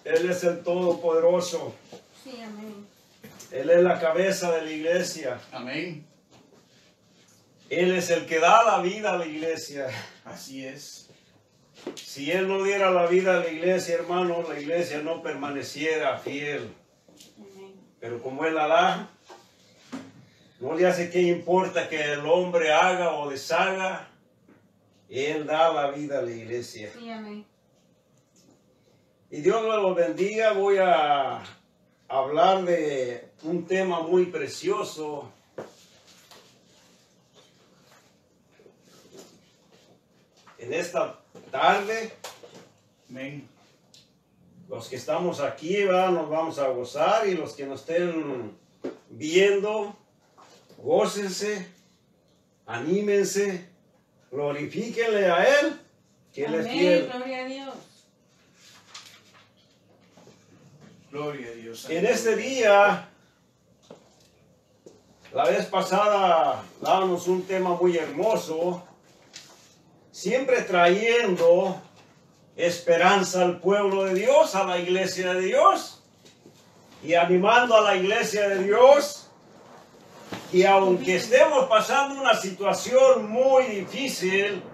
Él es el Todopoderoso. Sí, amén. Él es la cabeza de la iglesia. Amén. Él es el que da la vida a la iglesia. Así es. Si Él no diera la vida a la iglesia no permaneciera fiel. Amén. Pero como Él la da, no le hace qué importa que el hombre haga o deshaga. Él da la vida a la iglesia. Sí, amén. Y Dios me lo bendiga. Voy a hablar de un tema muy precioso. En esta tarde, Amén. los que estamos aquí, ¿verdad?, nos vamos a gozar, y los que nos estén viendo, gócense, anímense, glorifíquenle a Él, que Él es Amén, fiel. gloria a Dios. Gloria a Dios. En este día, la vez pasada, dábamos un tema muy hermoso, siempre trayendo esperanza al pueblo de Dios, a la iglesia de Dios, y animando a la iglesia de Dios. Y aunque estemos pasando una situación muy difícil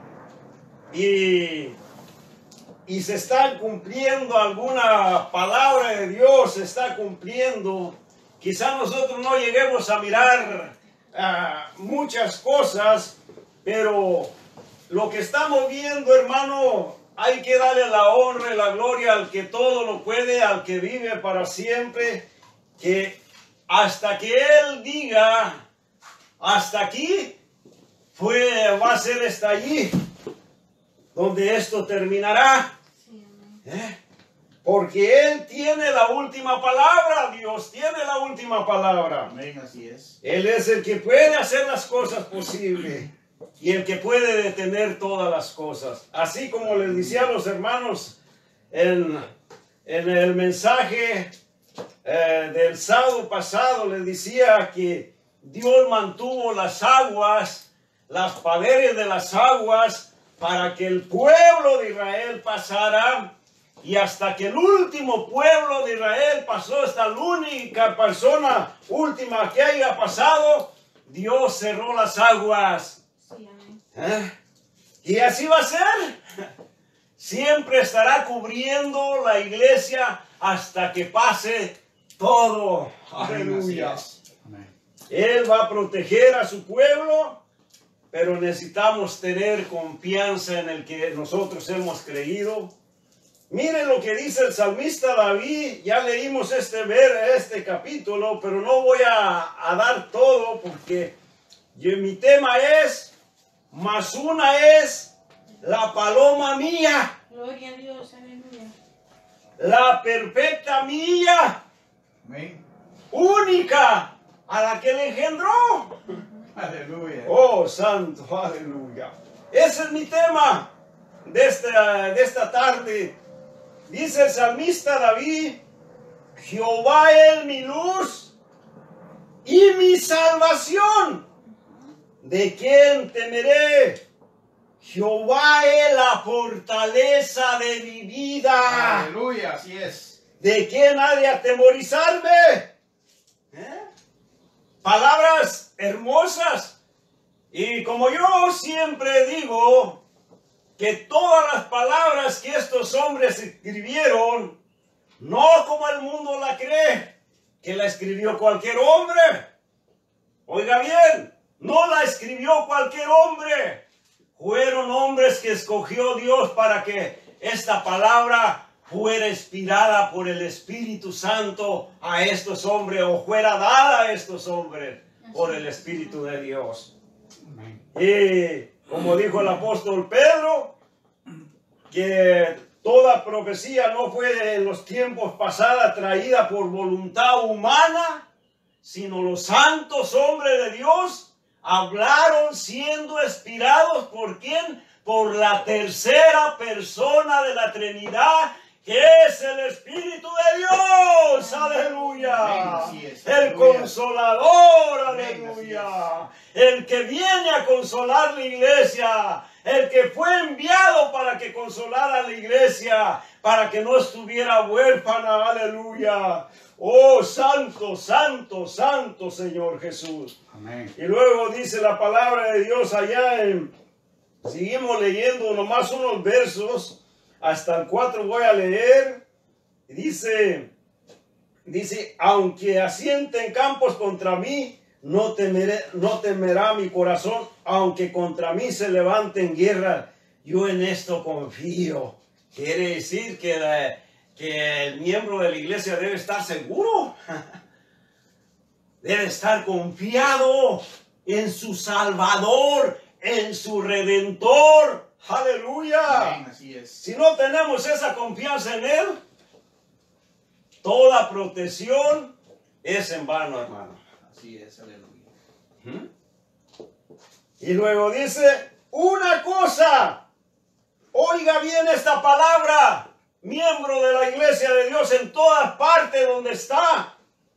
y se está cumpliendo alguna palabra de Dios, se está cumpliendo, quizá nosotros no lleguemos a mirar muchas cosas, pero lo que estamos viendo, hermano, hay que darle la honra y la gloria al que todo lo puede, al que vive para siempre, que hasta que Él diga, hasta aquí, va a ser hasta allí, donde esto terminará. Sí, amén. Porque Él tiene la última palabra, Dios tiene la última palabra. Amén, así es. Él es el que puede hacer las cosas posibles y el que puede detener todas las cosas. Así como les decía a los hermanos en el mensaje del sábado pasado, les decía que Dios mantuvo las aguas, las paredes de las aguas, para que el pueblo de Israel pasara. Y hasta que el último pueblo de Israel pasó, hasta la única persona última que haya pasado, Dios cerró las aguas. Sí, amén. Y así va a ser. Siempre estará cubriendo la iglesia hasta que pase todo. Aleluya. Amén. Él va a proteger a su pueblo, pero necesitamos tener confianza en el que nosotros hemos creído. Miren lo que dice el salmista David. Ya leímos este capítulo, pero no voy a dar todo porque mi tema es, más una es la paloma mía, Gloria a Dios, aleluya. la perfecta mía, Amén. única, a la que le engendró. Aleluya. Oh, santo, aleluya. Ese es mi tema de esta tarde. Dice el salmista David, Jehová es mi luz y mi salvación. ¿De quién temeré? Jehová es la fortaleza de mi vida. Aleluya, así es. ¿De quién ha de atemorizarme? Palabras hermosas. Y como yo siempre digo, que todas las palabras que estos hombres escribieron, no como el mundo la cree, que la escribió cualquier hombre. Oiga bien, no la escribió cualquier hombre. Fueron hombres que escogió Dios para que esta palabra fuera inspirada por el Espíritu Santo a estos hombres, o fuera dada a estos hombres por el Espíritu de Dios. Amén. Y como dijo el apóstol Pedro, que toda profecía no fue en los tiempos pasados traída por voluntad humana, sino los santos hombres de Dios hablaron siendo inspirados ¿por quién? Por la tercera persona de la Trinidad, que es el Espíritu de Dios. Aleluya. Amén, así es. El Aleluya. Consolador. Amén, Aleluya. El que viene a consolar la iglesia. el que fue enviado para que consolara a la iglesia, para que no estuviera huérfana, aleluya. Oh, santo, santo, santo Señor Jesús. Amén. Y luego dice la palabra de Dios allá seguimos leyendo nomás unos versos, hasta el 4 voy a leer. Dice, aunque asienten campos contra mí, no temerá mi corazón, aunque contra mí se levanten guerra, yo en esto confío. Quiere decir que el miembro de la iglesia debe estar seguro, debe estar confiado en su Salvador, en su Redentor. Aleluya. Amén, así es. Si no tenemos esa confianza en Él, toda protección es en vano, hermano. Así es, aleluya. Y luego dice, una cosa, oiga bien esta palabra, miembro de la iglesia de Dios en todas partes donde está.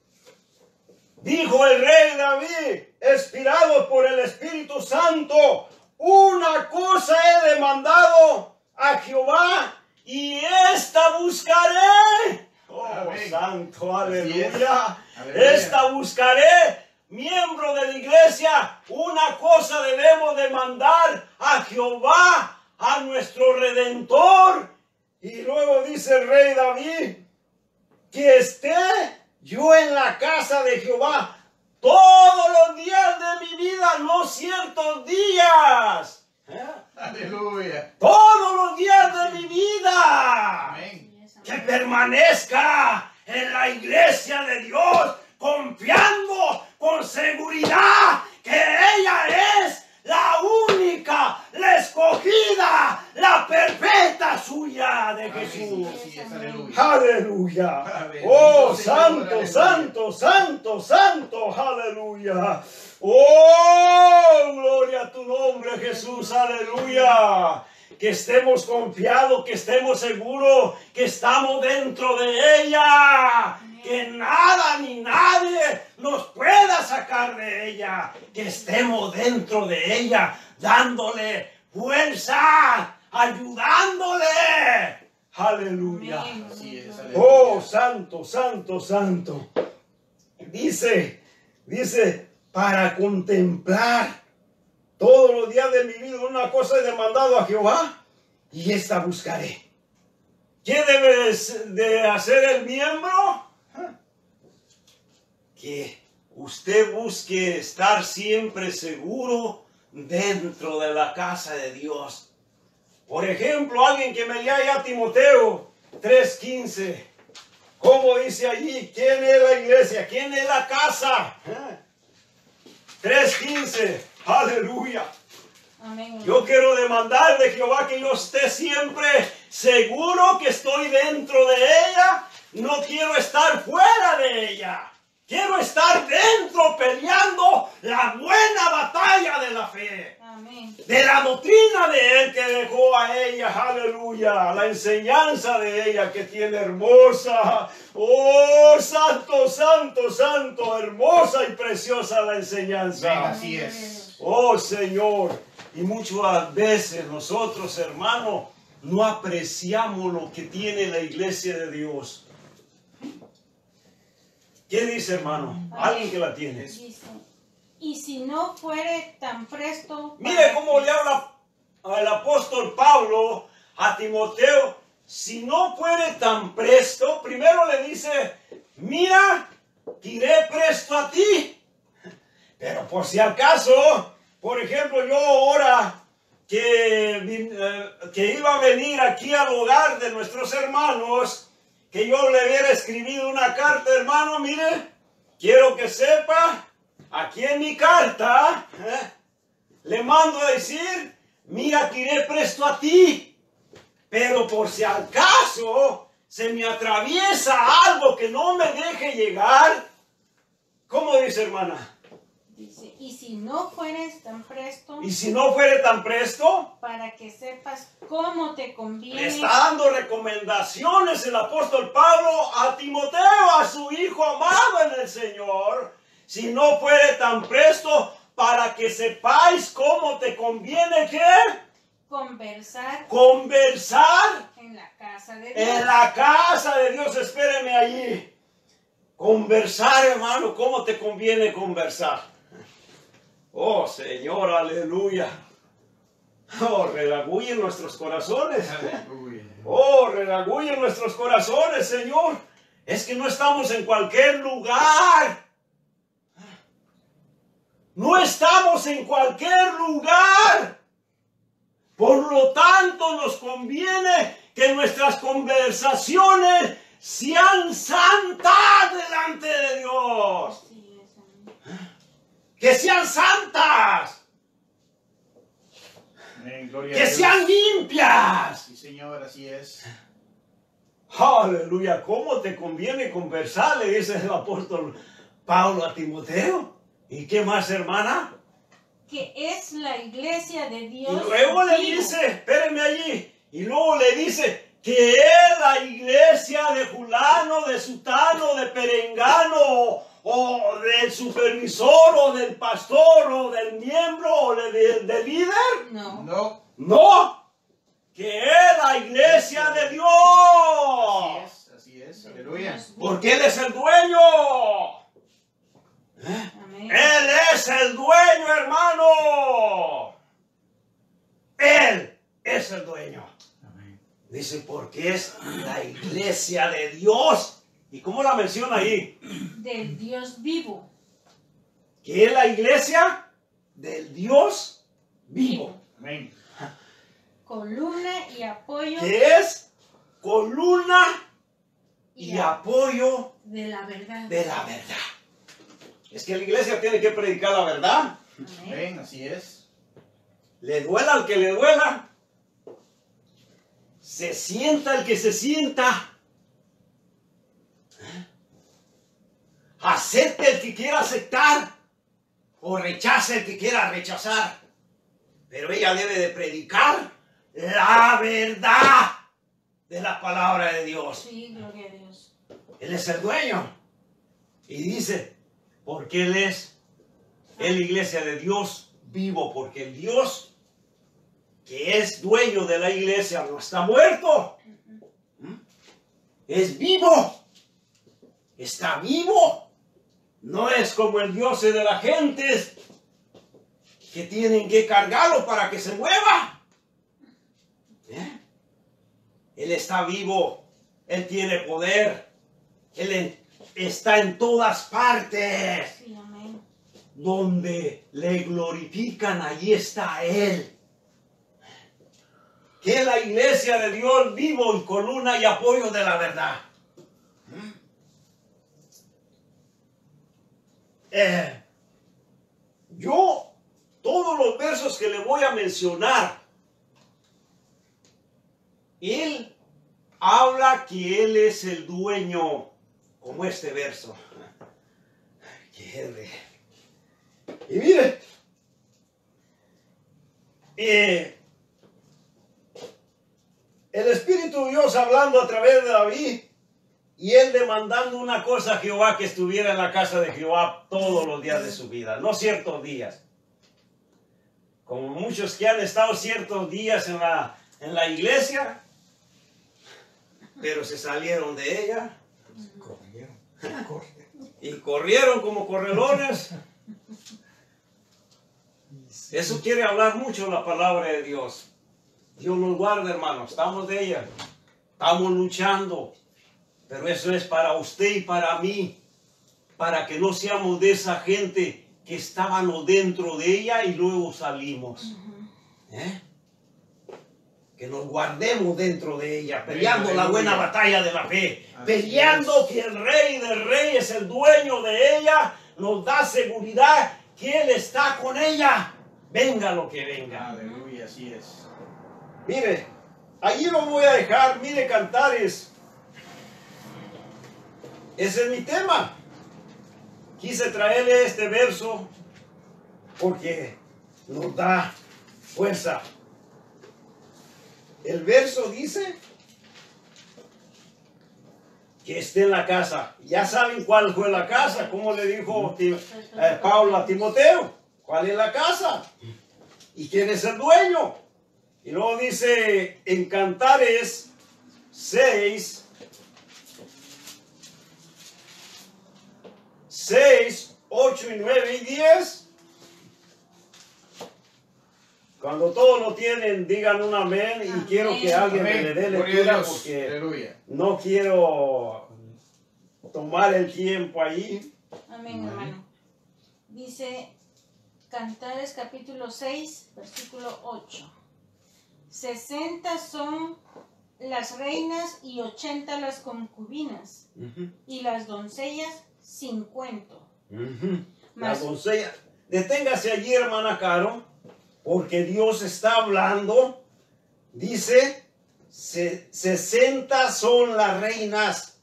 Dijo el rey David, inspirado por el Espíritu Santo, una cosa he demandado a Jehová y esta buscaré. Oh, Amén. santo, Así es. aleluya. Aleluya. Esta buscaré, miembro de la iglesia. Una cosa debemos demandar a Jehová, a nuestro Redentor. Y luego dice el rey David, que esté yo en la casa de Jehová todos los días de mi vida, no ciertos días. Aleluya. Todos los días de mi vida. Amén. Que permanezca en la iglesia de Dios, confiando con seguridad que ella es la única, la escogida, la perfecta suya de Jesús. Así es, aleluya. Aleluya. Aleluya. Oh, Señor, santo, aleluya. santo, santo, santo. Aleluya. Oh, gloria a tu nombre, Jesús. Aleluya. Que estemos confiados, que estemos seguros, que estamos dentro de ella. Que nada ni nadie nos pueda sacar de ella. Que estemos dentro de ella, dándole fuerza, ayudándole. Aleluya. Amén. Así es, Oh, aleluya. santo, santo, santo. Dice, para contemplar todos los días de mi vida una cosa he demandado a Jehová y esta buscaré. ¿Qué debe de hacer el miembro? Que usted busque estar siempre seguro dentro de la casa de Dios. Por ejemplo, alguien que me lea ya Timoteo 3:15. ¿Cómo dice allí? ¿Quién es la iglesia? ¿Quién es la casa? 3:15. Aleluya. Amén. Yo quiero demandar de Jehová que yo esté siempre seguro que estoy dentro de ella. No quiero estar fuera de ella. Quiero estar dentro peleando la buena batalla de la fe. Amén. De la doctrina de Él que dejó a ella, aleluya, la enseñanza de ella que tiene hermosa, oh, santo, santo, santo, hermosa y preciosa la enseñanza. Amén, así es. Oh, Señor, y muchas veces nosotros, hermanos, no apreciamos lo que tiene la iglesia de Dios. ¿Qué dice, hermano? Alguien que la tiene. Dice, y si no fuere tan presto. Mire cómo le habla el apóstol Pablo a Timoteo. Si no fuere tan presto, primero le dice, mira, que iré presto a ti. Pero por si acaso, por ejemplo, yo ahora que iba a venir aquí al hogar de nuestros hermanos, que yo le hubiera escribido una carta, hermano, mire, quiero que sepa, aquí en mi carta, le mando a decir, mira que iré presto a ti, pero por si acaso se me atraviesa algo que no me deje llegar, ¿cómo dice, hermana? Dice, y si no fueres tan presto. Y si no fuere tan presto, Para que sepas cómo te le conviene. está dando recomendaciones el apóstol Pablo a Timoteo, a su hijo amado en el Señor. Si no fuere tan presto, para que sepáis cómo te conviene, ¿qué? conversar Conversar en la casa de en Dios. la casa de Dios. Espéreme allí. Conversar, hermano. ¿Cómo te conviene conversar? Oh, Señor, aleluya. Oh, redarguye nuestros corazones. Aleluya. Oh, redarguye nuestros corazones, Señor. Es que no estamos en cualquier lugar. No estamos en cualquier lugar. Por lo tanto, nos conviene que nuestras conversaciones sean santas delante de Dios. Así es, amén. Que sean santas. Amén. Gloria a Que Dios. sean limpias. Sí, Señor, así es. Aleluya. ¿Cómo te conviene conversar? Le dice el apóstol Pablo a Timoteo. ¿Y qué más, hermana? Que es la iglesia de Dios. Y luego le vivo. dice, espérenme allí, y luego le dice que es la iglesia de fulano, de sutano, de perengano, o del supervisor, o del pastor, o del miembro, o del líder. No. No. No, que es la iglesia de Dios. Así es. Aleluya. Dios vivo. Porque Él es el dueño. Amén. Él es el dueño, hermano. Él es el dueño. Amén. Dice, porque es la iglesia de Dios. ¿Y cómo la menciona ahí? Del Dios vivo. Que es la iglesia del Dios vivo. Amén. Columna y apoyo Que es columna y apoyo de la verdad. de la verdad. Es que la iglesia tiene que predicar la verdad. Amén. Amén. Así es. Le duela al que le duela. Se sienta el que se sienta. Acepte el que quiera aceptar. O rechace el que quiera rechazar. Pero ella debe de predicar la verdad de la palabra de Dios. Sí, gloria a Dios. Él es el dueño. Y dice, porque Él es la iglesia de Dios vivo. Porque el Dios que es dueño de la iglesia no está muerto. Es vivo. Está vivo. No es como el Dios de la gente que tienen que cargarlo para que se mueva. Él está vivo. Él tiene poder. Él está en todas partes. Sí, amén. Donde le glorifican, allí está Él. Que es la iglesia de Dios vivo y columna y apoyo de la verdad. Yo, todos los versos que le voy a mencionar, Él habla que Él es el dueño, como este verso. Y mire, el Espíritu de Dios hablando a través de David y él demandando una cosa a Jehová, que estuviera en la casa de Jehová todos los días de su vida, no ciertos días. Como muchos que han estado ciertos días en la iglesia, pero se salieron de ella y corrieron como correlones. Eso quiere hablar mucho la palabra de Dios. Dios nos guarda, hermanos, estamos de ella, estamos luchando, pero eso es para usted y para mí, para que no seamos de esa gente que estábamos dentro de ella y luego salimos. Que nos guardemos dentro de ella, peleando la buena batalla de la fe, peleando que el Rey de Reyes, el dueño de ella, nos da seguridad que Él está con ella, venga lo que venga. Aleluya, así es. Mire, allí lo voy a dejar, mire, Cantares. Ese es mi tema. Quise traerle este verso porque nos da fuerza. El verso dice que esté en la casa. Ya saben cuál fue la casa, como le dijo Pablo a Timoteo. ¿Cuál es la casa? ¿Y quién es el dueño? Y luego dice en Cantares 6, 8 y 9 y 10. Cuando todos lo tienen, digan un amén. Y Amén. quiero que alguien Amén. me dé Gloria a lectura Dios. porque Aleluya. no quiero tomar el tiempo ahí. Amén, hermano. Dice Cantares capítulo 6, versículo 8. 60 son las reinas y 80 las concubinas, y las doncellas 50. La doncella, deténgase allí, hermana Caro, porque Dios está hablando. Dice, 60 son las reinas.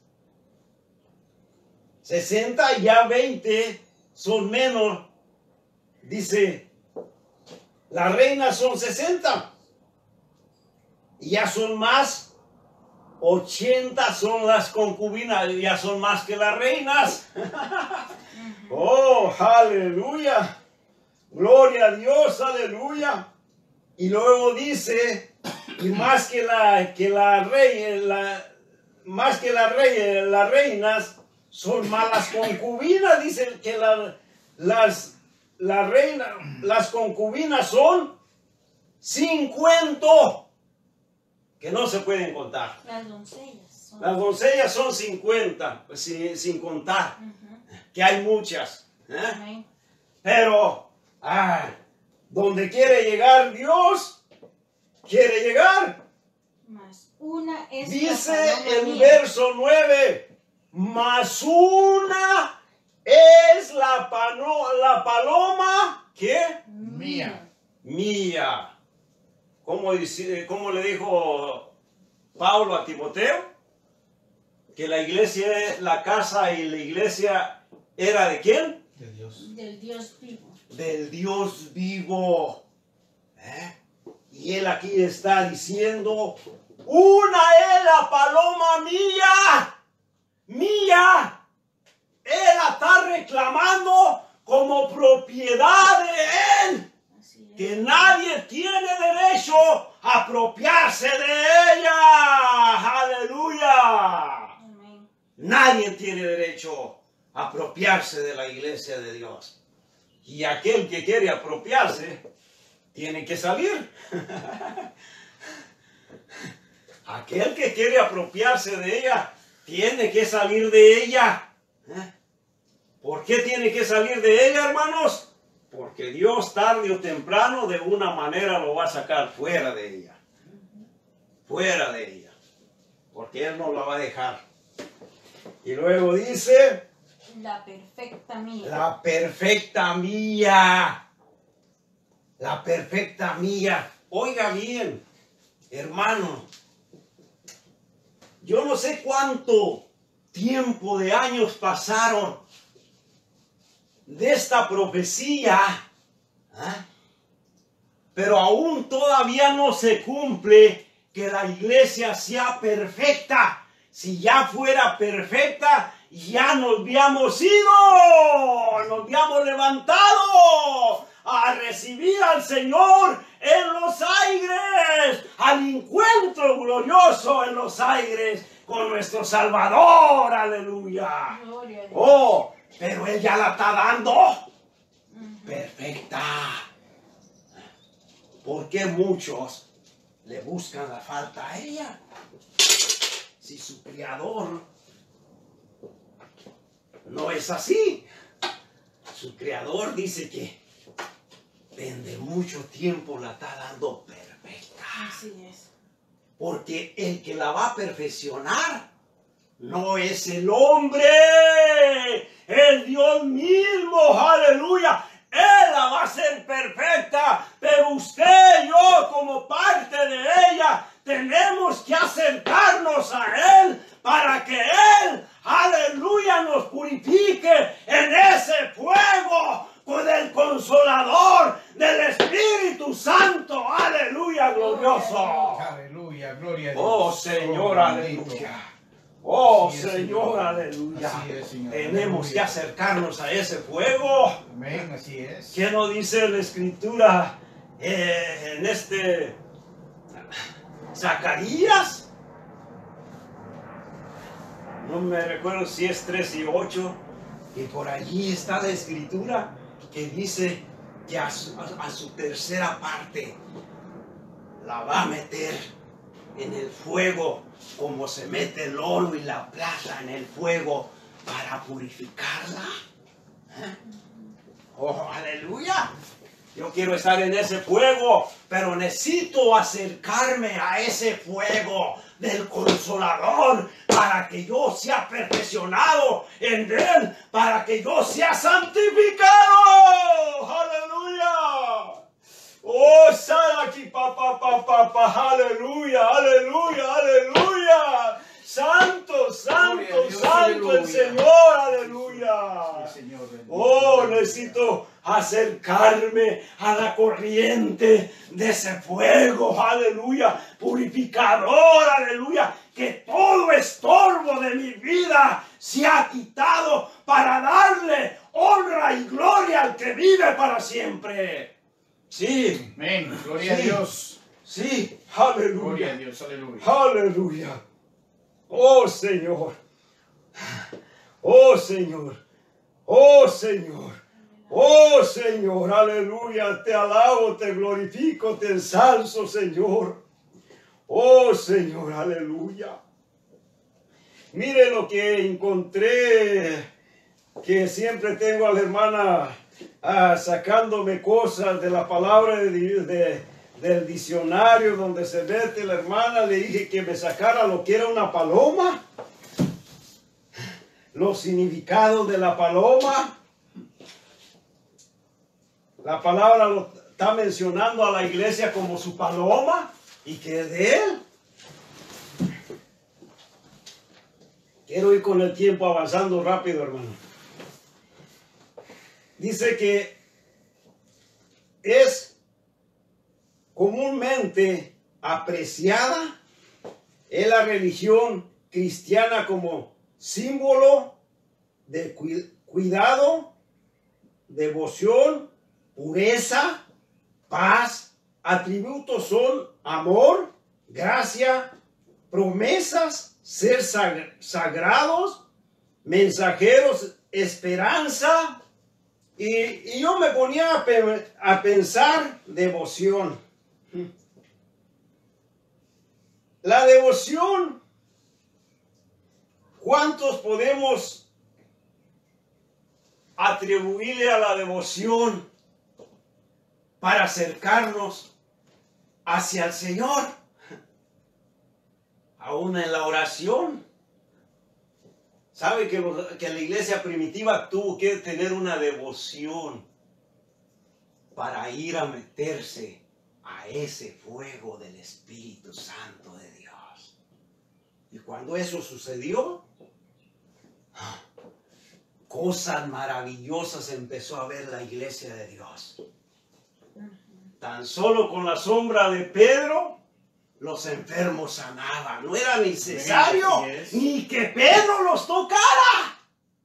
60, ya 20 son menos. Dice, las reinas son 60. Y ya son más. 80 son las concubinas, ya son más que las reinas. Oh, aleluya. Gloria a Dios, aleluya. Y luego dice, y más que las reinas son más las concubinas. Dice que las concubinas son 50, que no se pueden contar. Las doncellas son. Las doncellas son 50, pues, sin contar, que hay muchas. Amén. Pero, donde quiere llegar Dios, quiere llegar. Más una es Dice la paloma el mía. verso 9, más una es la paloma, ¿qué? Mía. Mía. ¿Cómo le dijo Pablo a Timoteo? Que la iglesia, la casa y la iglesia era ¿de quién? De Dios. Del Dios vivo. Del Dios vivo. Y él aquí está diciendo, una es la paloma mía. Mía. Él la está reclamando como propiedad de él. Así es. Que nadie tiene derecho a apropiarse de ella. Aleluya. Amén. Nadie tiene derecho a apropiarse de la iglesia de Dios. Y aquel que quiere apropiarse, tiene que salir. Aquel que quiere apropiarse de ella, tiene que salir de ella. ¿Por qué tiene que salir de ella, hermanos? Porque Dios tarde o temprano de una manera lo va a sacar fuera de ella. Fuera de ella. Porque Él no la va a dejar. Y luego dice, La perfecta mía. la perfecta mía. La perfecta mía. Oiga bien, hermano. Yo no sé cuánto tiempo de años pasaron de esta profecía, pero aún todavía no se cumple que la iglesia sea perfecta. Si ya fuera perfecta, ya nos habíamos ido, nos habíamos levantado a recibir al Señor en los aires, al encuentro glorioso en los aires con nuestro Salvador, aleluya. Gloria a Dios. Oh, pero Él ya la está dando perfecta. ¿Por qué muchos le buscan la falta a ella? Si su Creador no es así. Su Creador dice que de mucho tiempo la está dando perfecta. Así es. Porque el que la va a perfeccionar no es el hombre, el Dios mismo, aleluya. Él la va a hacer perfecta, pero usted y yo como parte de ella tenemos que acercarnos a Él para que Él, aleluya, nos purifique en ese fuego con el Consolador del Espíritu Santo, aleluya, glorioso. Aleluya, gloria a Dios. Oh Señor, Oh, bendito. aleluya. Oh Así es, Señor, Señor. aleluya. Así es, Señor. Tenemos Aleluya. que acercarnos a ese fuego. Amén, así es. ¿Qué nos dice la Escritura en este Zacarías. No me recuerdo si es 3 y 8. Y por allí está la escritura que dice que a su tercera parte la va a meter en el fuego, como se mete el oro y la plata en el fuego para purificarla. ¿Eh? Oh, aleluya. Yo quiero estar en ese fuego, pero necesito acercarme a ese fuego del Consolador para que yo sea perfeccionado en Él, para que yo sea santificado. Aleluya. Oh, sal aquí, papá, aleluya, aleluya, aleluya. Santo, santo, Dios, santo aleluya. el Señor, aleluya. Sí, Señor, bendito. Oh, necesito acercarme a la corriente de ese fuego, aleluya, purificador, aleluya, que todo estorbo de mi vida se ha quitado para darle honra y gloria al que vive para siempre. Sí, Amén. Gloria a Sí. Dios. sí, Gloria a aleluya, Dios. Aleluya. aleluya. Oh Señor, oh Señor, oh Señor, oh Señor, aleluya, te alabo, te glorifico, te ensalzo, Señor. Oh Señor, aleluya. Mire lo que encontré, que siempre tengo a la hermana sacándome cosas de la palabra de Dios, del diccionario donde se mete la hermana. Le dije que me sacara lo que era una paloma, los significados de la paloma. La palabra lo está mencionando a la iglesia como su paloma y que es de Él. Quiero ir con el tiempo avanzando rápido, hermano. Dice que es comúnmente apreciada en la religión cristiana como símbolo de cuidado, devoción, pureza, paz. Atributos son amor, gracia, promesas, ser sagrados, mensajeros, esperanza. Y yo me ponía a pensar devoción. La devoción, ¿cuántos podemos atribuirle a la devoción para acercarnos hacia el Señor? Aún en la oración. ¿Sabe que la iglesia primitiva tuvo que tener una devoción para ir a meterse a ese fuego del Espíritu Santo de Dios? Y cuando eso sucedió, cosas maravillosas empezó a ver la iglesia de Dios. Tan solo con la sombra de Pedro, los enfermos sanaban. No era necesario ni que Pedro los tocara.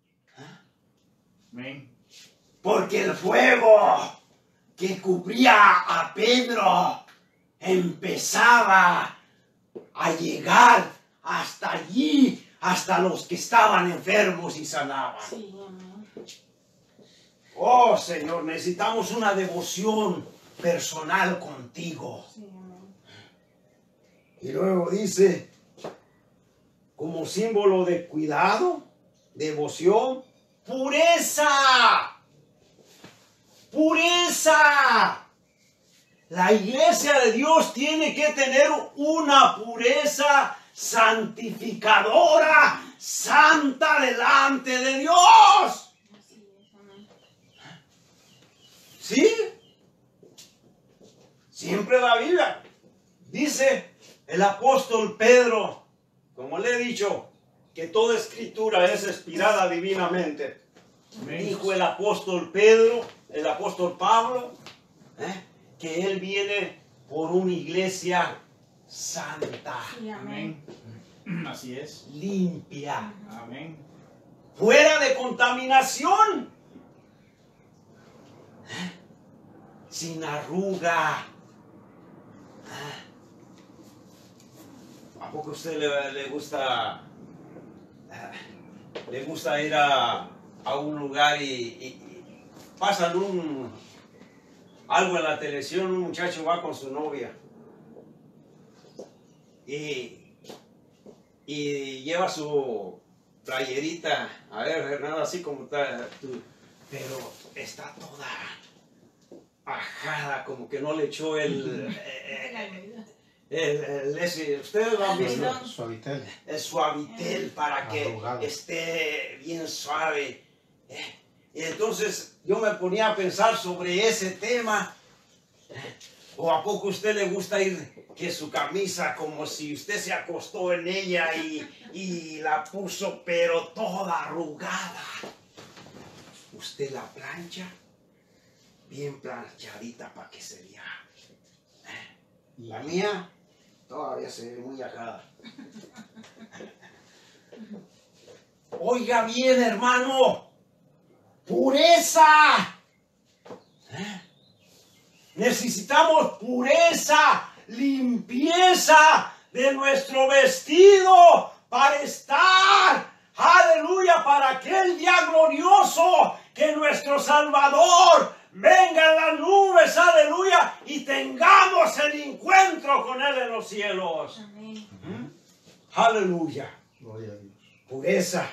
Amén. Porque el fuego que cubría a Pedro empezaba a llegar hasta allí, hasta los que estaban enfermos y sanaban. Sí, amén. Oh Señor, necesitamos una devoción personal contigo. Sí, amén. Y luego dice, como símbolo de cuidado, devoción, pureza. Pureza. La iglesia de Dios tiene que tener una pureza santificadora, santa delante de Dios. Así es, amén. ¿Sí? Siempre la Biblia dice el apóstol Pedro, como le he dicho, que toda escritura es inspirada divinamente. Amén. Dijo el apóstol Pedro, el apóstol Pablo, que él viene por una iglesia santa, Sí, amén. Amén. Así es. limpia, Amén. fuera de contaminación, sin arruga. ¿A poco a usted le gusta ir a un lugar y pasan algo en la televisión? Un muchacho va con su novia y lleva su playerita, a ver, nada así como está tú, pero está toda ajada, como que no le echó ustedes lo han visto, Suavitel. el suavitel para que Arrugado. esté bien suave. Y entonces yo me ponía a pensar sobre ese tema. ¿O a poco a usted le gusta ir que su camisa como si usted se acostó en ella y la puso pero toda arrugada? Usted la plancha bien planchadita para que se vea. La mía todavía se ve muy ajada. Oiga bien, hermano, pureza. Necesitamos pureza, limpieza de nuestro vestido para estar, aleluya, para aquel día glorioso que nuestro Salvador venga en las nubes, aleluya, y tengamos el encuentro con Él en los cielos. Amén. Aleluya. Gloria a Dios. Pureza.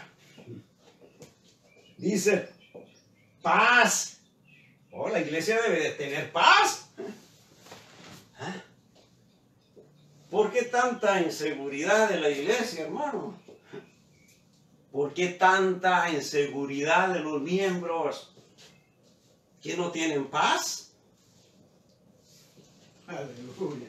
Dice paz. Oh, la iglesia debe de tener paz. ¿Ah? ¿Por qué tanta inseguridad en la iglesia, hermano? ¿Por qué tanta inseguridad de los miembros que no tienen paz? Aleluya.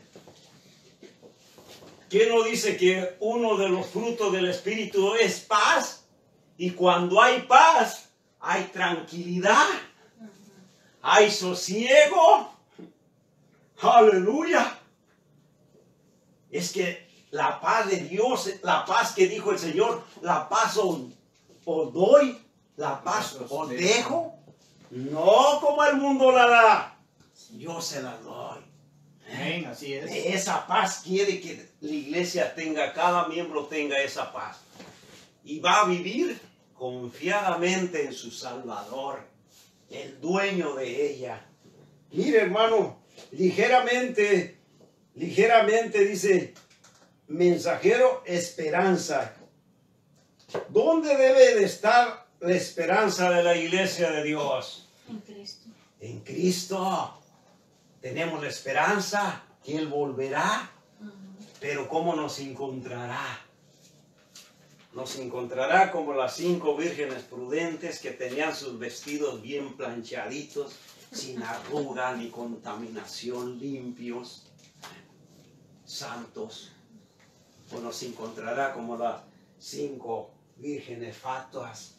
¿Quién no dice que uno de los frutos del Espíritu es paz? Y cuando hay paz, hay tranquilidad, hay sosiego. Aleluya. Es que la paz de Dios, la paz que dijo el Señor, la paz os doy, la paz os dejo. No como el mundo la da, yo se la doy. Amén, así es. Esa paz quiere que la iglesia tenga, cada miembro tenga esa paz. Y va a vivir confiadamente en su Salvador, el dueño de ella. Mire, hermano, ligeramente dice, mensajero, esperanza. ¿Dónde debe de estar la esperanza de la iglesia de Dios? En Cristo. En Cristo. Tenemos la esperanza que Él volverá, pero ¿cómo nos encontrará? Nos encontrará como las 5 vírgenes prudentes que tenían sus vestidos bien planchaditos, sin arruga ni contaminación, limpios, santos. O nos encontrará como las 5 vírgenes fatuas,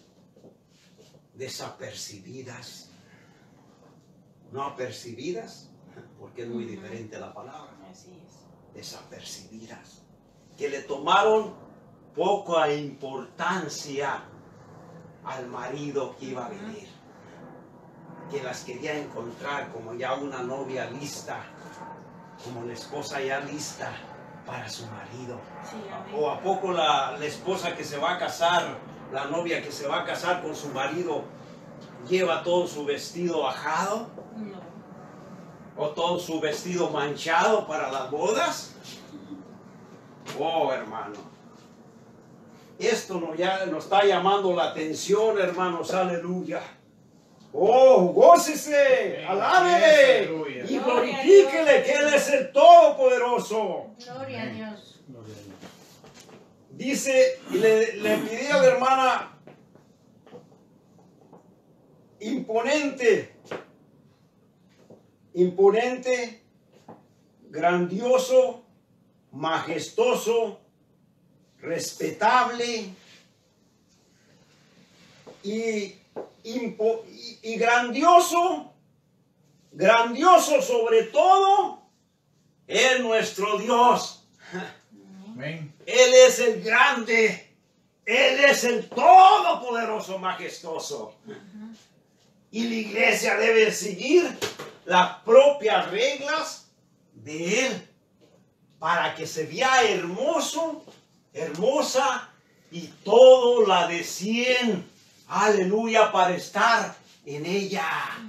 desapercibidas. No apercibidas, porque es muy diferente la palabra. Así es. Desapercibidas, que le tomaron poca importancia al marido que iba a venir, que las quería encontrar como ya una novia lista, como la esposa ya lista para su marido. Sí, amén. O a poco la esposa que se va a casar, la novia que se va a casar con su marido, lleva todo su vestido ajado, No. o todo su vestido manchado para las bodas. Oh, hermano, esto nos está llamando la atención, hermanos, aleluya. Oh, gócese, alábele Aleluya. y glorifíquele que Él es el Todopoderoso. Gloria a Dios. Gloria a Dios. Dice, y le pedí a la hermana, imponente, grandioso, majestuoso, respetable y grandioso sobre todo, es nuestro Dios. Amén. Él es el grande, Él es el todopoderoso, majestuoso. Y la iglesia debe seguir las propias reglas de Él para que se vea hermoso, hermosa, y todo la deseen, aleluya, para estar en ella.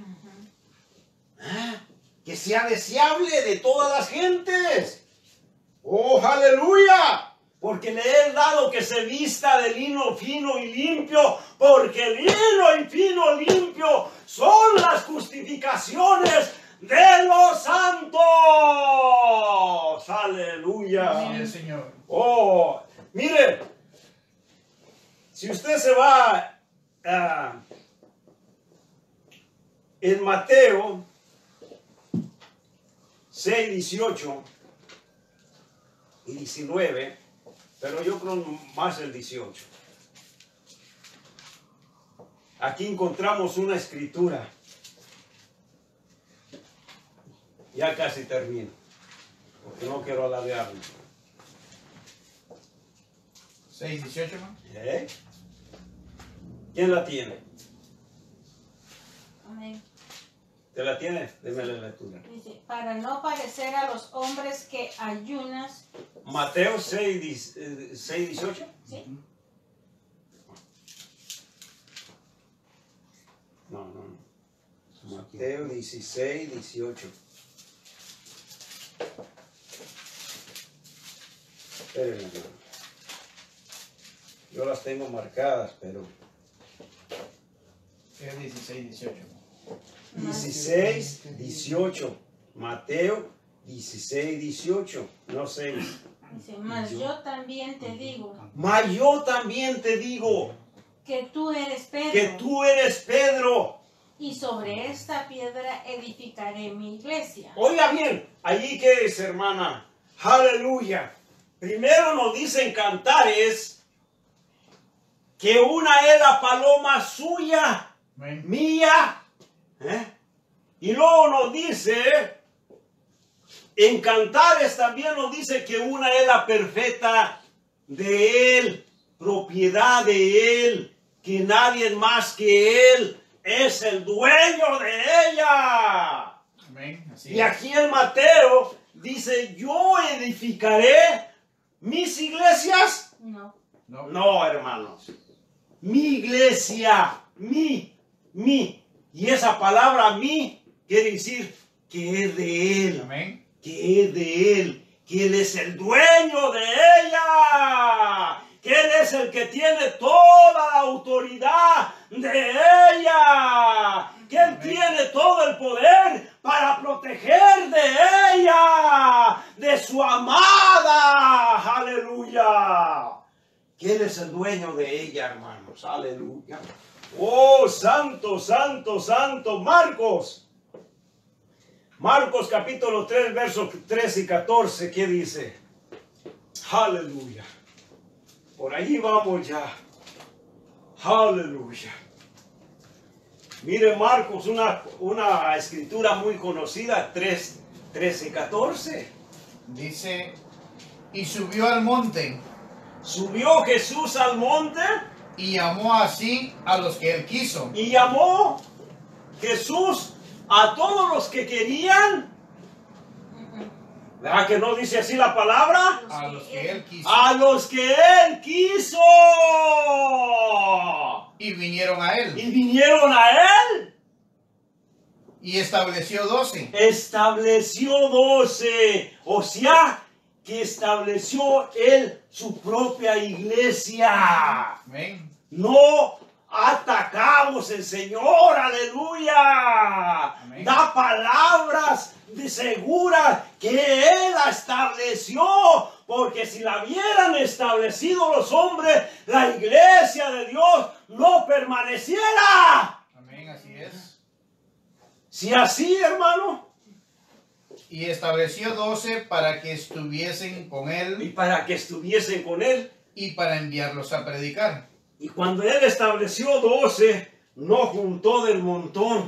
Que sea deseable de todas las gentes. ¡Oh, aleluya! Porque le he dado que se vista de lino fino y limpio, porque lino y fino limpio son las justificaciones de los santos. ¡Aleluya! Así es, Señor. Oh, mire, si usted se va en Mateo 6, 18 y 19, pero yo creo más el 18. Aquí encontramos una escritura. Ya casi termino, porque no quiero alargarme. 6, 18, hermano. ¿Quién la tiene? Amén. ¿Te la tiene? Deme la lectura. Dice, para no parecer a los hombres que ayunas. Mateo 6, 18. ¿Sí? No. Mateo 16, 18. Espérenme. Yo las tengo marcadas, pero... Es 16, 18. 16, 18. Mateo 16, 18. No 6. Dice, mas yo también te digo Mas yo también te digo que tú eres Pedro, que tú eres Pedro. y sobre esta piedra edificaré mi iglesia. Oiga bien, allí que es, hermana. Aleluya. Primero nos dicen Cantares que una es la paloma suya, Amén. mía. Y luego nos dice, en Cantares también nos dice que una es la perfecta de Él, propiedad de Él, que nadie más que Él es el dueño de ella. Amén. Así Y es. aquí en Mateo dice, yo edificaré mis iglesias. No. No. No, hermanos. Mi iglesia, mi. Y esa palabra mi quiere decir que es de Él. Amén. Que es de Él. Que Él es el dueño de ella. Que Él es el que tiene toda la autoridad de ella. Que Él tiene todo el poder para proteger de ella, de su amada. Aleluya. Que Él es el dueño de ella, hermanos. Aleluya. Oh, santo, santo, santo. Marcos capítulo 3, versos 13 y 14. ¿Qué dice? Aleluya. Por allí vamos ya. Aleluya. Mire Marcos, una escritura muy conocida, 3, 13 y 14. Dice, y subió al monte Subió Jesús al monte y llamó así a los que él quiso. y llamó Jesús a todos los que querían. ¿Verdad que no dice así la palabra? A los que él quiso. A los que Él quiso. Y vinieron a él. Y vinieron a Él. Y estableció 12. Estableció 12. O sea, que estableció Él su propia iglesia. Amén. No atacamos el Señor, aleluya. Amén. Da palabras de segura que Él la estableció, porque si la hubieran establecido los hombres, la iglesia de Dios no permaneciera. Amén, así es. Si así, hermano, Y estableció 12 para que estuviesen con y él para que estuviesen con Él. y para enviarlos a predicar. Y cuando Él estableció 12, no juntó del montón.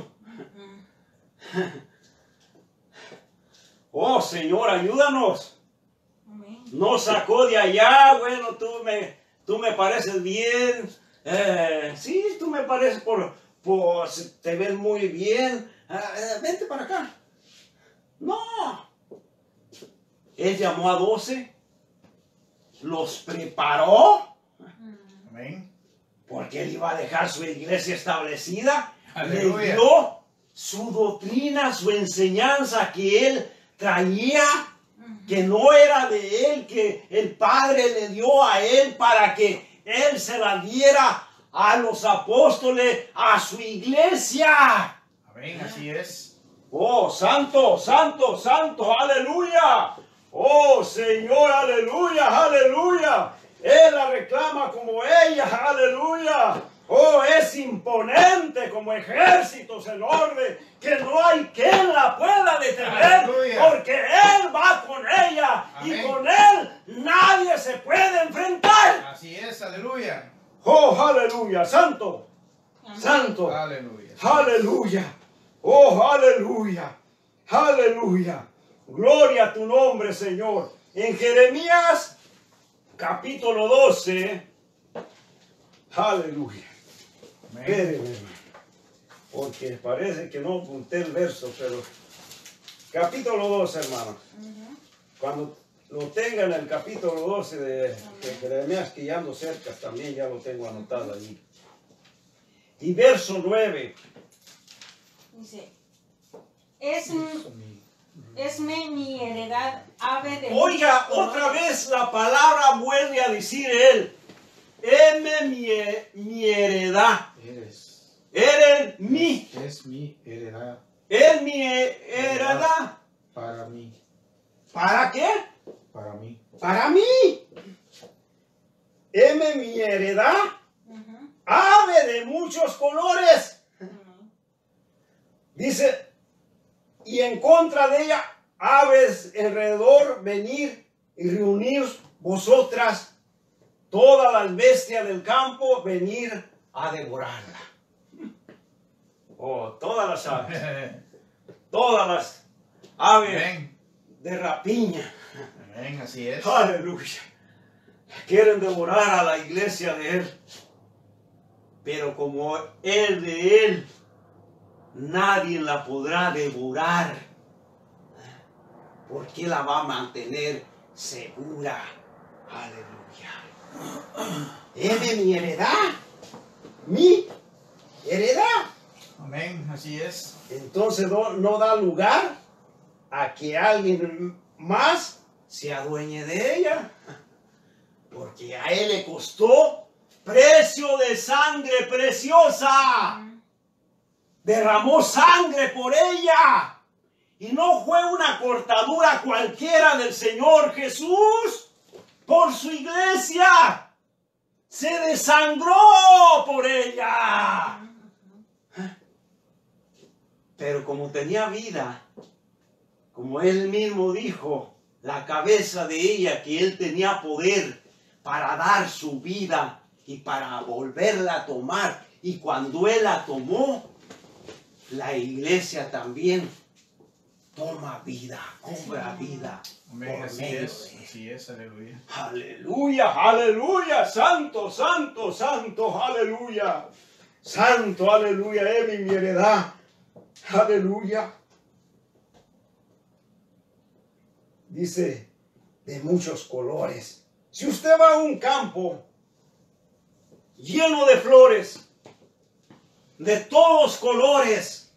Oh, Señor, ayúdanos. Amén. No sacó de allá, bueno, tú me pareces bien. Sí, tú me pareces te ves muy bien. Vente para acá. No. Él llamó a 12, los preparó, Amén. porque Él iba a dejar su iglesia establecida. Aleluya. Le dio su doctrina, su enseñanza que Él traía, que no era de Él, que el Padre le dio a Él para que Él se la diera a los apóstoles, a su iglesia. Amén, así es. Oh, santo, santo, santo, aleluya. Oh, Señor, aleluya, aleluya. Él la reclama como ella, aleluya. Oh, es imponente como ejércitos en orden, que no hay quien la pueda detener, Aleluya. porque Él va con ella. Amén. Y con Él nadie se puede enfrentar. Así es, aleluya. Oh, aleluya, santo, Amén. santo. Aleluya. Aleluya. Oh, aleluya. Aleluya. Gloria a tu nombre, Señor. En Jeremías, capítulo 12. Aleluya. Amén. Espéreme, hermano, porque parece que no apunté el verso, pero capítulo 12, hermano. Cuando lo tengan el capítulo 12 de Jeremías, que ya ando cerca, también ya lo tengo anotado allí. Y verso 9. Dice, esme mi heredad, ave de Oiga, muchos otra colores". vez la palabra vuelve a decir él. Heme mi heredad. Eres mi. Es mi heredad Es mi heredad. para mí. ¿Para qué? Para mí. Para mí. Heme mi heredad. Ujú. Ave de muchos colores. Ujú. Dice, y en contra de ella, aves alrededor, venir y reunir vosotras, todas las bestias del campo, venir a devorarla. Oh, todas las aves, todas las aves Amén. de rapiña, Amén, así es. aleluya, quieren devorar a la iglesia de Él. Pero como Él de Él, nadie la podrá devorar, porque la va a mantener segura. Aleluya. Es de mi heredad. Mi heredad. Amén, así es. Entonces no da lugar a que alguien más se adueñe de ella. Porque a Él le costó precio de sangre preciosa. Derramó sangre por ella. Y no fue una cortadura cualquiera del Señor Jesús por su iglesia. Se desangró por ella. Pero como tenía vida, como Él mismo dijo, la cabeza de ella, que Él tenía poder para dar su vida y para volverla a tomar. Y cuando Él la tomó, la iglesia también toma vida, cobra vida. Amén, por así medio es. de Él. Así es, aleluya. Aleluya, aleluya, santo, santo, santo, aleluya. Santo, aleluya, es mi heredad. Aleluya. Dice, de muchos colores. Si usted va a un campo lleno de flores, de todos colores,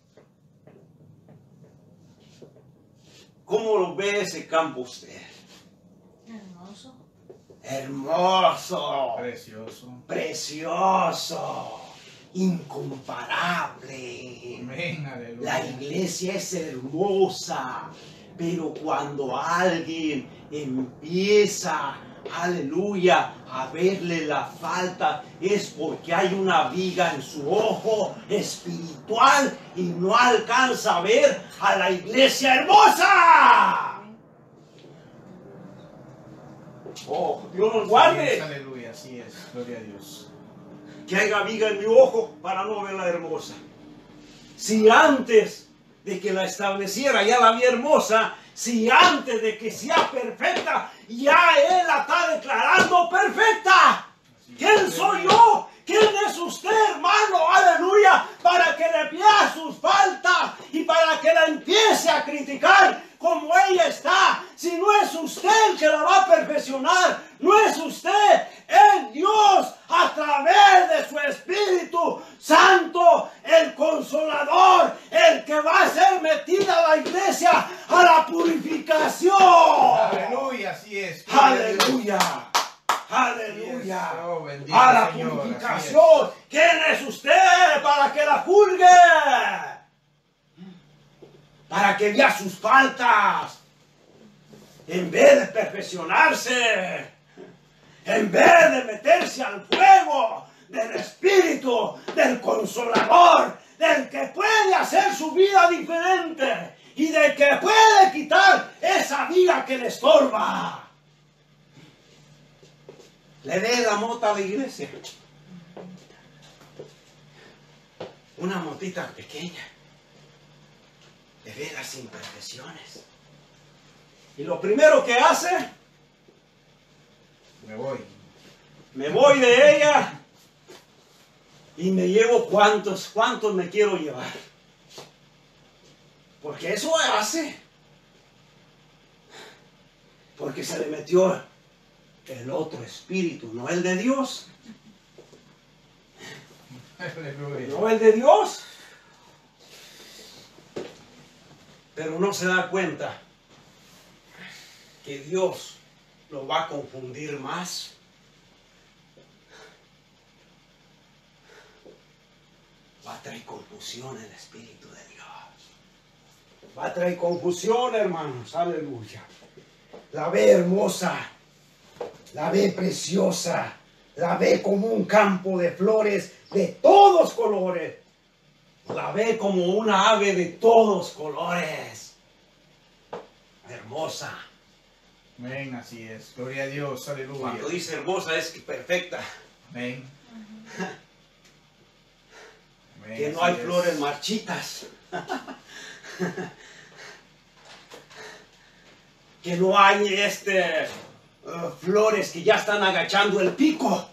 ¿cómo lo ve ese campo usted? Hermoso. Hermoso, Precioso. precioso, incomparable. Amén, aleluya. La iglesia es hermosa, pero cuando alguien empieza, aleluya, a verle la falta, es porque hay una viga en su ojo espiritual y no alcanza a ver a la iglesia hermosa. Oh, Dios nos Así es, guarde. aleluya, así es. Gloria a Dios. Que haya viga en mi ojo para no verla hermosa. Si antes de que la estableciera ya la vi hermosa, si antes de que sea perfecta, ya Él la está declarando perfecta. ¿Quién soy yo? ¿Quién es usted, hermano? Aleluya. Para que le vea sus faltas y para que la empiece a criticar como ella está. Si no es usted Bendito a la Señor, así purificación. ¿Quién es usted para que la juzgue? Para que vea sus faltas. En vez de perfeccionarse, en vez de meterse al fuego del Espíritu, del Consolador, del que puede hacer su vida diferente y del que puede quitar esa vida que le estorba. Le dé la mota a la iglesia. Una motita pequeña. Le ve las imperfecciones. Y lo primero que hace, me voy de ella y me llevo cuántos me quiero llevar. Porque eso hace. Porque se le metió el otro espíritu, no el de Dios. No el de Dios. Pero no se da cuenta que Dios lo va a confundir más. Va a traer confusión el Espíritu de Dios. Va a traer confusión, hermanos. Aleluya. La ve hermosa. La ve preciosa. La ve como un campo de flores de todos colores. La ve como una ave de todos colores. Hermosa. Amén, así es. Gloria a Dios, aleluya. Cuando dice hermosa es que perfecta. Amén. Amén, Que no así hay es. flores marchitas. Que no hay flores que ya están agachando el pico.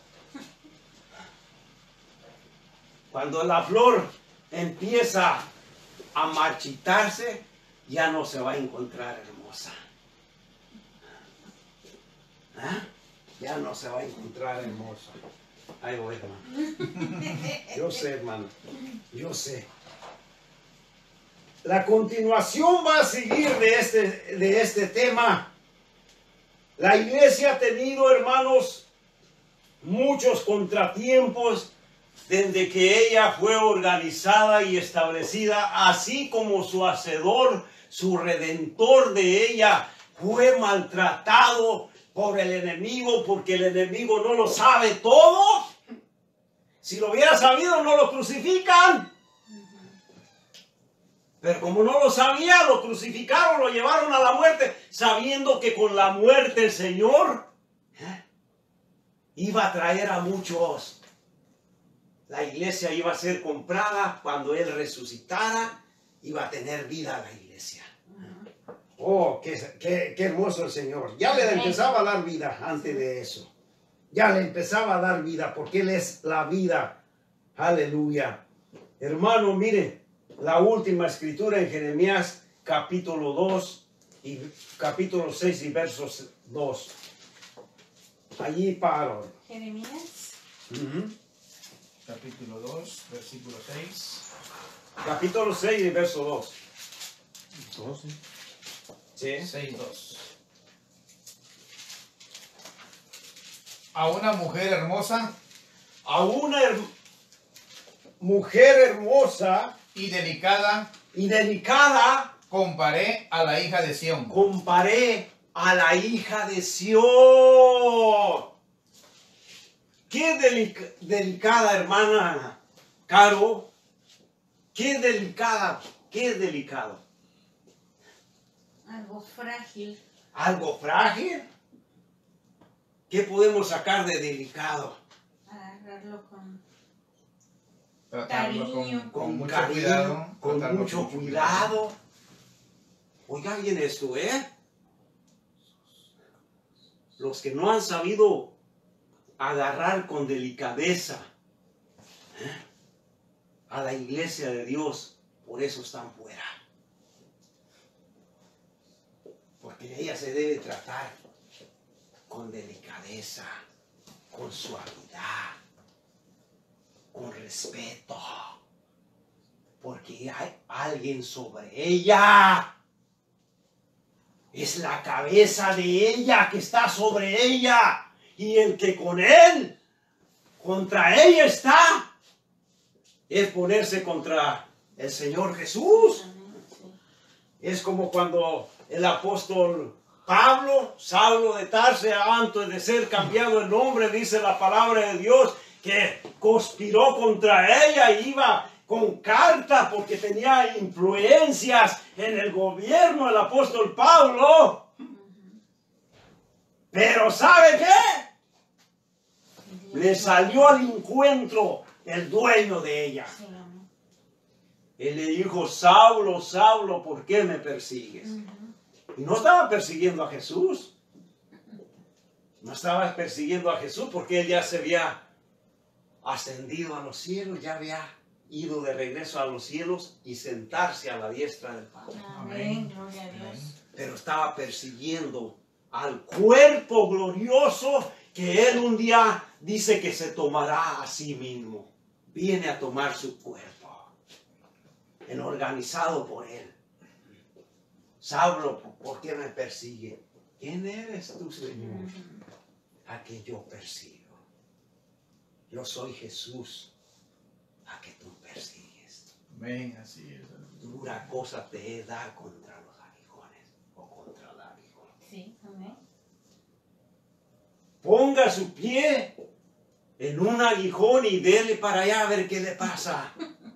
Cuando la flor empieza a marchitarse, ya no se va a encontrar hermosa. ¿Ah? Ya no se va a encontrar hermosa. Ahí voy, hermano. Yo sé, hermano. Yo sé. La continuación va a seguir de este tema. La iglesia ha tenido, hermanos, muchos contratiempos desde que ella fue organizada y establecida, así como su hacedor, su redentor de ella, fue maltratado por el enemigo, porque el enemigo no lo sabe todo. Si lo hubiera sabido, no lo crucifican. Pero como no lo sabía, lo crucificaron, lo llevaron a la muerte, sabiendo que con la muerte el Señor iba a traer a muchos. La iglesia iba a ser comprada cuando Él resucitara, iba a tener vida la iglesia. Oh, qué hermoso el Señor. Ya le empezaba a dar vida antes de eso. Ya le empezaba a dar vida porque Él es la vida. Aleluya. Hermano, mire, la última escritura en Jeremías capítulo 2 y capítulo 6 y versos 2. Allí paro. Jeremías. Capítulo 2, versículo 6. Capítulo 6 y verso 2. 12. ¿Sí? 6:2. A una mujer hermosa A una mujer hermosa y delicada y delicada comparé a la hija de Sión. comparé a la hija de Sión. Qué delicada, hermana Caro. Qué delicada, qué delicado. Algo frágil. Algo frágil. ¿Qué podemos sacar de delicado? Agarrarlo con Tratarlo cariño. con mucho cariño, cuidado. con tratarlo mucho cuidado. Oiga bien esto, Los que no han sabido agarrar con delicadeza a la iglesia de Dios, por eso están fuera. Porque ella se debe tratar con delicadeza, con suavidad, con respeto, porque hay alguien sobre ella. Es la cabeza de ella que está sobre ella, y el que con él contra ella está, es ponerse contra el Señor Jesús. Es como cuando el apóstol Pablo, Saulo de Tarso, antes de ser cambiado el nombre, dice la palabra de Dios, que conspiró contra ella y iba con cartas porque tenía influencias en el gobierno del apóstol Pablo. Pero ¿sabe qué? Le salió al encuentro el dueño de ella. Él le dijo, Saulo, Saulo, ¿por qué me persigues? Y no estaba persiguiendo a Jesús. No estaba persiguiendo a Jesús porque él ya se había ascendido a los cielos, ya había ido de regreso a los cielos y sentarse a la diestra del Padre. Amén. Gloria a Dios. Pero estaba persiguiendo al cuerpo glorioso que él un día dice que se tomará a sí mismo. Viene a tomar su cuerpo, organizado por él. Saulo, ¿por qué me persigue? ¿Quién eres tú, Señor? A que yo persigo. Yo soy Jesús, a que tú persigues. Amén, así es. Dura cosa te he dar contra los aguijones o contra el aguijón. Sí, amén. Ponga su pie en un aguijón y dele para allá a ver qué le pasa.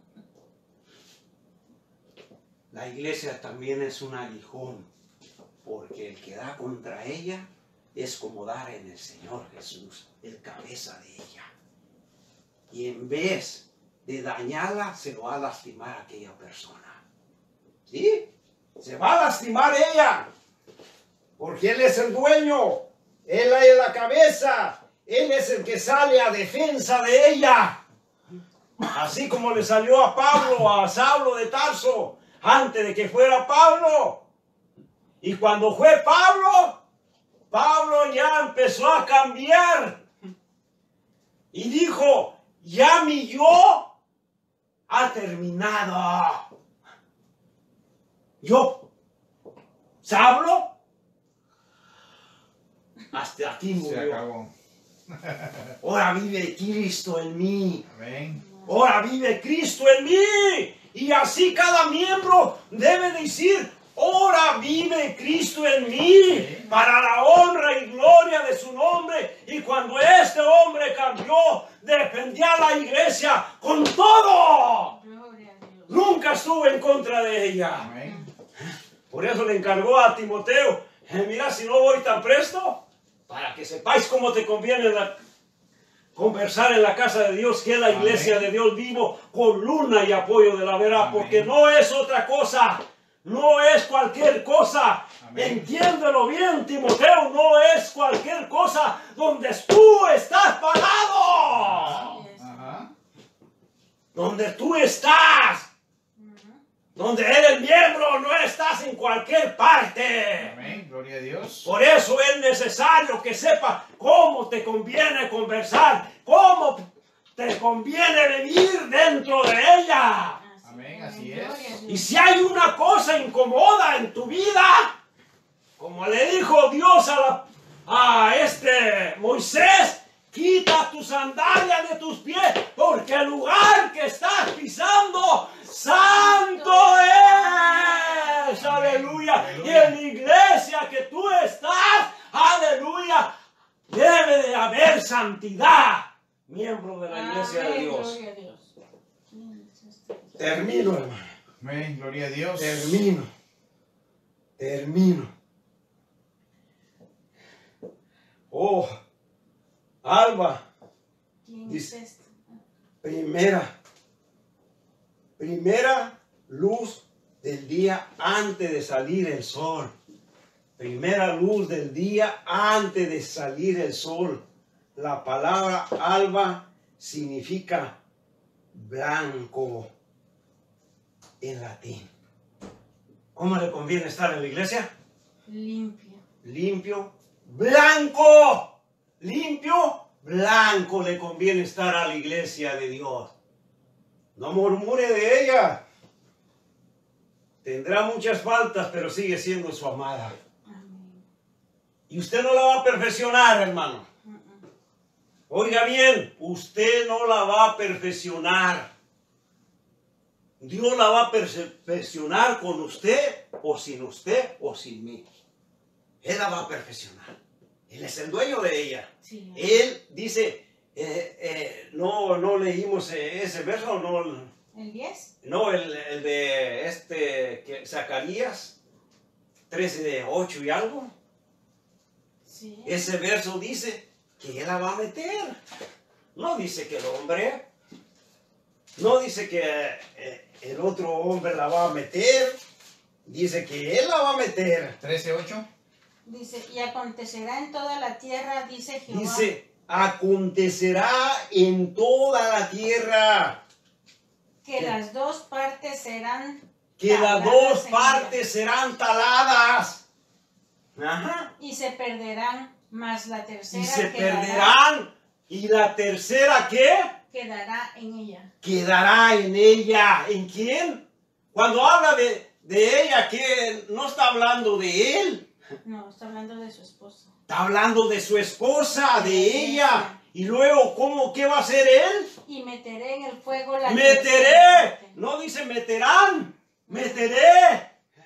La iglesia también es un aguijón, porque el que da contra ella es como dar en el Señor Jesús, el cabeza de ella. Y en vez de dañarla, se va a lastimar a aquella persona. ¿Sí? Se va a lastimar ella, porque Él es el dueño, Él es la cabeza, Él es el que sale a defensa de ella. Así como le salió a Pablo, a Saulo de Tarso, antes de que fuera Pablo. Y cuando fue Pablo, Pablo ya empezó a cambiar. Y dijo, ya mi yo ha terminado. Yo, Saulo, hasta aquí Se murió. acabó. Ahora vive Cristo en mí. Amén. Ahora vive Cristo en mí. Y así cada miembro debe decir, ahora vive Cristo en mí, para la honra y gloria de su nombre. Y cuando este hombre cambió, defendía a la iglesia con todo. Gloria a Dios. Nunca estuvo en contra de ella. Amén. Por eso le encargó a Timoteo, mira, si no voy tan presto, para que sepáis cómo te conviene conversar en la casa de Dios, que es la iglesia de Dios vivo, columna y apoyo de la verdad, Amén. porque no es otra cosa, no es cualquier cosa. Amén. Entiéndelo bien, Timoteo, no es cualquier cosa donde tú estás parado, Así es. Ajá. donde tú estás, donde eres miembro, no estás en cualquier parte. Amén. Gloria a Dios. Por eso es necesario que sepa cómo te conviene conversar, cómo te conviene vivir dentro de ella. Amén, así es. Gloria a Dios. Y si hay una cosa incomoda en tu vida, como le dijo Dios a Moisés, quita tus sandalias de tus pies, porque el lugar que estás pisando, santo es. Aleluya. Y en la iglesia que tú estás, aleluya, debe de haber santidad. Miembro de la iglesia de Amén, Dios. gloria a Dios. Termino, hermano. Amén. Gloria a Dios. Termino. Oh, Alba, ¿Quién Dice- es este? primera luz del día antes de salir el sol. Primera luz del día antes de salir el sol. La palabra alba significa blanco en latín. ¿Cómo le conviene estar en la iglesia? Limpio. Limpio, blanco. Limpio, blanco le conviene estar a la iglesia de Dios. No murmure de ella. Tendrá muchas faltas, pero sigue siendo su amada. Amén. Y usted no la va a perfeccionar, hermano. Oiga bien, usted no la va a perfeccionar. Dios la va a perfeccionar con usted o sin mí. Él la va a perfeccionar. Él es el dueño de ella. Sí. Él dice, no leímos ese verso, no. ¿El 10? No, el de Zacarías 13:8 y algo. Sí. Ese verso dice que él la va a meter. No dice que el hombre, no dice que el otro hombre la va a meter. Dice que él la va a meter. 13:8. Dice, y acontecerá en toda la tierra, dice Jehová. Dice, acontecerá en toda la tierra. Que las dos partes serán Que las taladas dos en partes ella, serán taladas. Ajá. y se perderán, mas la tercera Y se quedará, perderán. ¿Y la tercera qué? quedará en ella. Quedará en ella. ¿En quién? Cuando habla de ella, que no está hablando de él. No, está hablando de su esposa. Está hablando de su esposa, de ella. Y luego, ¿qué va a hacer él? Y meteré en el fuego la tercera Meteré. parte. No dice meterán. Meteré.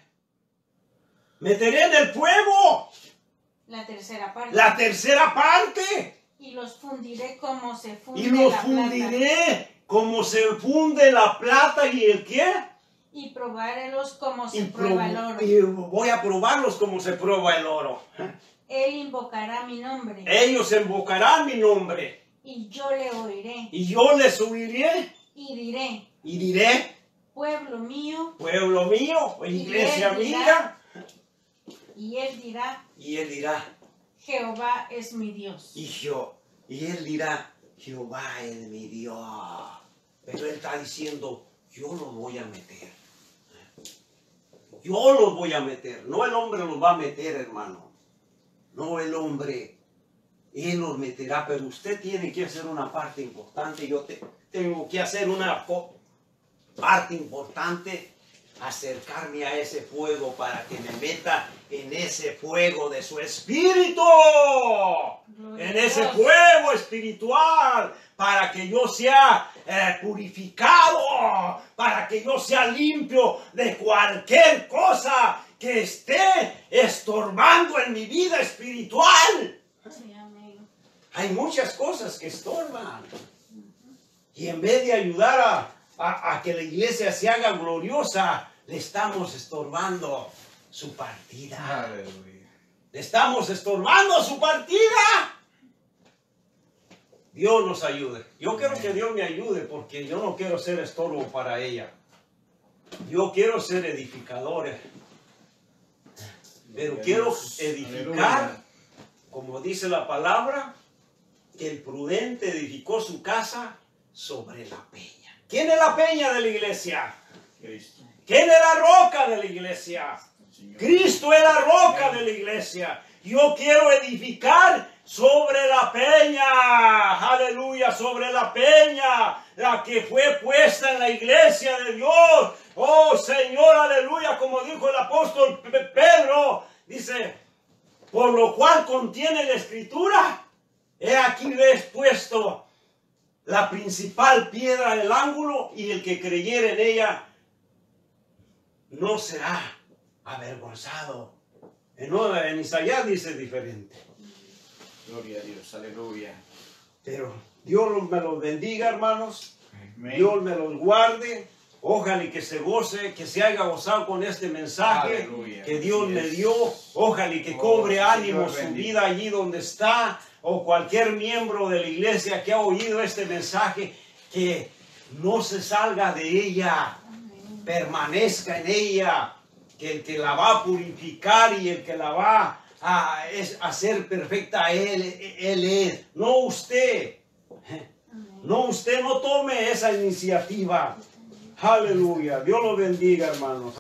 Meteré en el fuego La tercera parte. la tercera parte. Y los fundiré como se funde Y los la fundiré como se funde la plata y el qué. plata. Y probarélos como se prueba el oro. Y voy a probarlos como se prueba el oro. Él invocará mi nombre. Ellos invocarán mi nombre. Y yo le oiré. Y yo les oiré Y diré, y diré, pueblo mío. pueblo mío, iglesia él dirá, mía. Y él dirá, Y él dirá, Jehová es mi Dios. y él dirá, Jehová es mi Dios. Pero él está diciendo, yo los voy a meter. Yo los voy a meter. No el hombre los va a meter, hermano. No el hombre. Él los meterá, pero usted tiene que hacer una parte importante. Yo tengo que hacer una parte importante. Acercarme a ese fuego para que me meta en ese fuego de su espíritu. Gloria En a ese Dios. fuego espiritual. Para que yo sea purificado. Para que yo sea limpio de cualquier cosa que esté estorbando en mi vida espiritual. Sí, amén. Hay muchas cosas que estorban. Y en vez de ayudar a que la iglesia se haga gloriosa, le estamos estorbando su partida. Aleluya. Le estamos estorbando su partida. Dios nos ayude. Yo quiero que Dios me ayude porque yo no quiero ser estorbo para ella. Yo quiero ser edificador. Pero quiero edificar, como dice la palabra, que el prudente edificó su casa sobre la peña. ¿Quién es la peña de la iglesia? Cristo. ¿Quién es la roca de la iglesia? Señor. Cristo es la roca de la iglesia. Yo quiero edificar sobre la peña. Aleluya, sobre la peña. La que fue puesta en la iglesia de Dios. Oh Señor, aleluya, como dijo el apóstol Pedro. Dice, por lo cual contiene la escritura. He aquí ves puesto la principal piedra del ángulo, y el que creyere en ella no será avergonzado. En Isaías dice diferente. Gloria a Dios, aleluya. Pero Dios me los bendiga, hermanos. Amén. Dios me los guarde. Ojalá y que se goce, que se haya gozado con este mensaje Aleluya. que Dios Así me es. dio. Ojalá y que Oh, cobre Señor ánimo su bendito. vida allí donde está, o cualquier miembro de la iglesia que ha oído este mensaje, que no se salga de ella, permanezca en ella, que el que la va a purificar y el que la va a hacer perfecta, Él es, no usted. No, usted no tome esa iniciativa. Aleluya. Dios lo bendiga, hermanos.